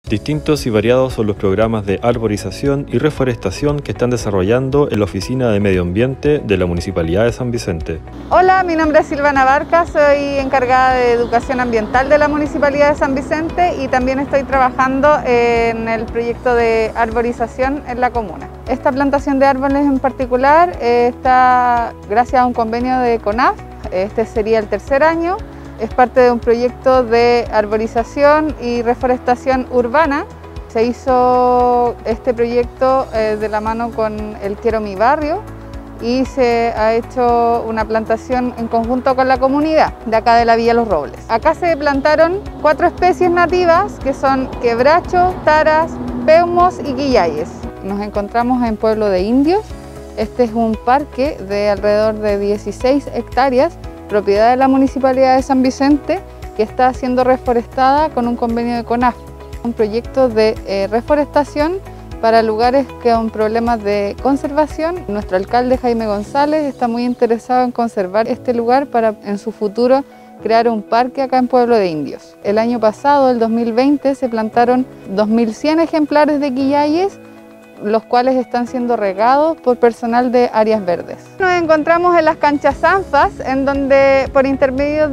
Distintos y variados son los programas de arborización y reforestación que están desarrollando en la Oficina de Medio Ambiente de la Municipalidad de San Vicente. Hola, mi nombre es Silvana Barca, soy encargada de Educación Ambiental de la Municipalidad de San Vicente y también estoy trabajando en el proyecto de arborización en la comuna. Esta plantación de árboles en particular está gracias a un convenio de CONAF, este sería el tercer año. Es parte de un proyecto de arborización y reforestación urbana. Se hizo este proyecto de la mano con el Quiero Mi Barrio y se ha hecho una plantación en conjunto con la comunidad de acá de la Villa Los Robles. Acá se plantaron 4 especies nativas que son quebracho, taras, peumos y quillayes. Nos encontramos en Pueblo de Indios. Este es un parque de alrededor de 16 hectáreas propiedad de la Municipalidad de San Vicente, que está siendo reforestada con un convenio de CONAF, un proyecto de reforestación para lugares con problemas de conservación. Nuestro alcalde Jaime González está muy interesado en conservar este lugar para en su futuro crear un parque acá en Pueblo de Indios. El año pasado, el 2020, se plantaron 2100 ejemplares de quillayes, los cuales están siendo regados por personal de áreas verdes. Nos encontramos en las canchas ANFAS, en donde por intermedio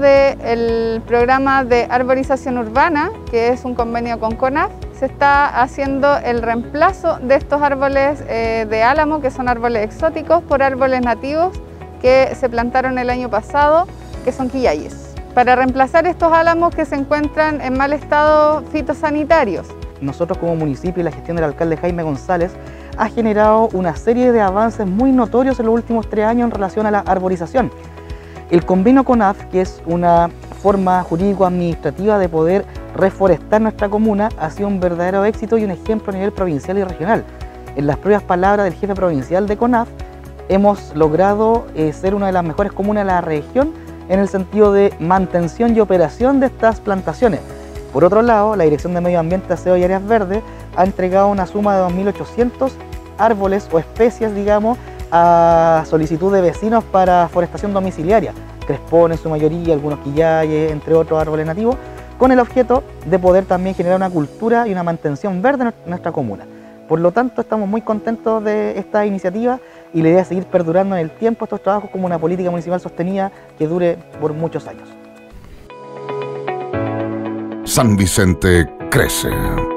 del programa de arborización urbana, que es un convenio con CONAF, se está haciendo el reemplazo de estos árboles de álamo, que son árboles exóticos, por árboles nativos que se plantaron el año pasado, que son quillayes, para reemplazar estos álamos que se encuentran en mal estado fitosanitarios. Nosotros como municipio y la gestión del alcalde Jaime González ha generado una serie de avances muy notorios en los últimos 3 años en relación a la arborización. El convenio CONAF, que es una forma jurídico-administrativa de poder reforestar nuestra comuna, ha sido un verdadero éxito y un ejemplo a nivel provincial y regional. En las propias palabras del jefe provincial de CONAF, hemos logrado ser una de las mejores comunas de la región en el sentido de mantención y operación de estas plantaciones. Por otro lado, la Dirección de Medio Ambiente, Aseo y Áreas Verdes ha entregado una suma de 2.800 árboles o especies, digamos, a solicitud de vecinos para forestación domiciliaria, crespones en su mayoría, algunos quillayes, entre otros árboles nativos, con el objeto de poder también generar una cultura y una mantención verde en nuestra comuna. Por lo tanto, estamos muy contentos de esta iniciativa y la idea es seguir perdurando en el tiempo estos trabajos como una política municipal sostenida que dure por muchos años. San Vicente crece.